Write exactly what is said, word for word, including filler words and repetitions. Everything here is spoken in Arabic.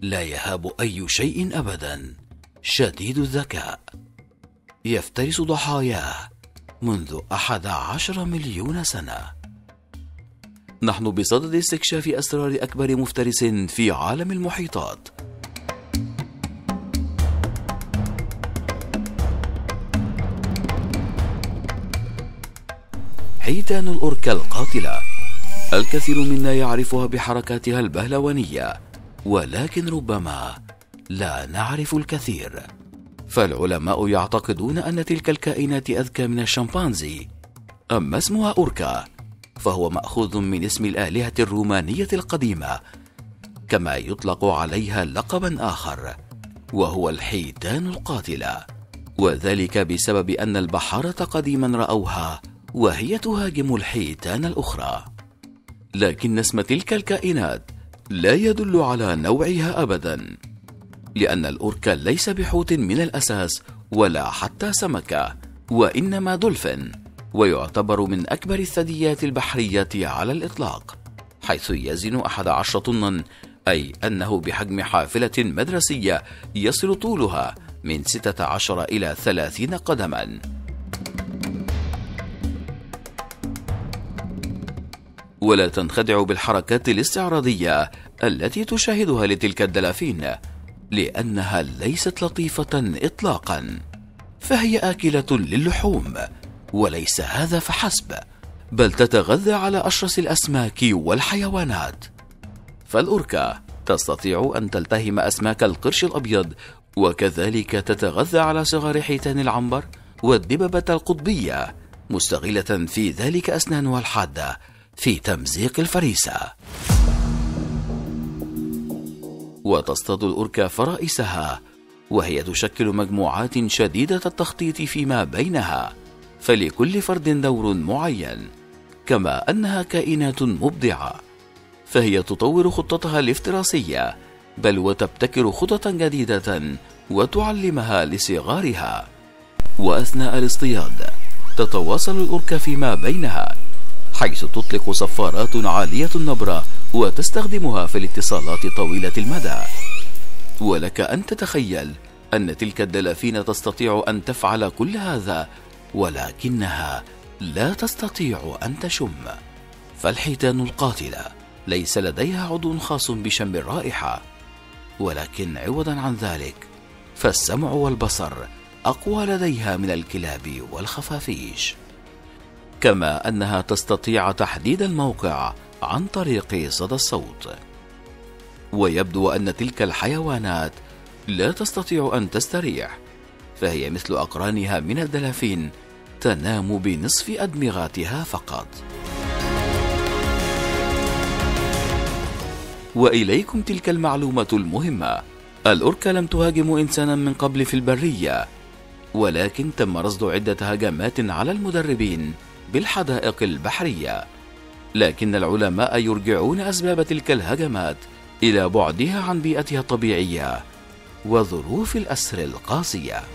لا يهاب أي شيء أبدا، شديد الذكاء، يفترس ضحاياه منذ أحد عشر مليون سنة. نحن بصدد استكشاف أسرار أكبر مفترس في عالم المحيطات. حيتان الأوركا القاتلة. الكثير منا يعرفها بحركاتها البهلوانية، ولكن ربما لا نعرف الكثير. فالعلماء يعتقدون أن تلك الكائنات أذكى من الشمبانزي. أما اسمها أوركا فهو مأخوذ من اسم الآلهة الرومانية القديمة، كما يطلق عليها لقبا آخر وهو الحيتان القاتلة، وذلك بسبب أن البحارة قديما رأوها وهي تهاجم الحيتان الأخرى. لكن اسم تلك الكائنات لا يدل على نوعها أبدا، لأن الأوركا ليس بحوت من الأساس ولا حتى سمكة، وإنما دولفين، ويعتبر من أكبر الثدييات البحرية على الإطلاق، حيث يزن أحد عشر طنا، أي أنه بحجم حافلة مدرسية يصل طولها من ستة عشر إلى ثلاثين قدما. ولا تنخدع بالحركات الاستعراضية التي تشاهدها لتلك الدلافين، لأنها ليست لطيفة إطلاقا، فهي آكلة للحوم، وليس هذا فحسب، بل تتغذى على أشرس الأسماك والحيوانات. فالأوركا تستطيع أن تلتهم أسماك القرش الأبيض، وكذلك تتغذى على صغار حيتان العنبر والدببة القطبية، مستغلة في ذلك أسنانها الحادة في تمزيق الفريسة. وتصطاد الأوركا فرائسها، وهي تشكل مجموعات شديدة التخطيط فيما بينها، فلكل فرد دور معين، كما أنها كائنات مبدعة، فهي تطور خطتها الافتراسية، بل وتبتكر خططا جديدة وتعلمها لصغارها. وأثناء الاصطياد تتواصل الأوركا فيما بينها، حيث تطلق صفارات عالية النبرة وتستخدمها في الاتصالات طويلة المدى. ولك أن تتخيل أن تلك الدلافين تستطيع أن تفعل كل هذا، ولكنها لا تستطيع أن تشم. فالحيتان القاتلة ليس لديها عضو خاص بشم الرائحة، ولكن عوضا عن ذلك فالسمع والبصر أقوى لديها من الكلاب والخفافيش، كما أنها تستطيع تحديد الموقع عن طريق صدى الصوت. ويبدو أن تلك الحيوانات لا تستطيع أن تستريح، فهي مثل أقرانها من الدلافين تنام بنصف أدمغتها فقط. وإليكم تلك المعلومة المهمة: الأوركا لم تهاجم إنسانا من قبل في البرية، ولكن تم رصد عدة هجمات على المدربين بالحدائق البحرية، لكن العلماء يرجعون أسباب تلك الهجمات إلى بعدها عن بيئتها الطبيعية وظروف الأسر القاسية.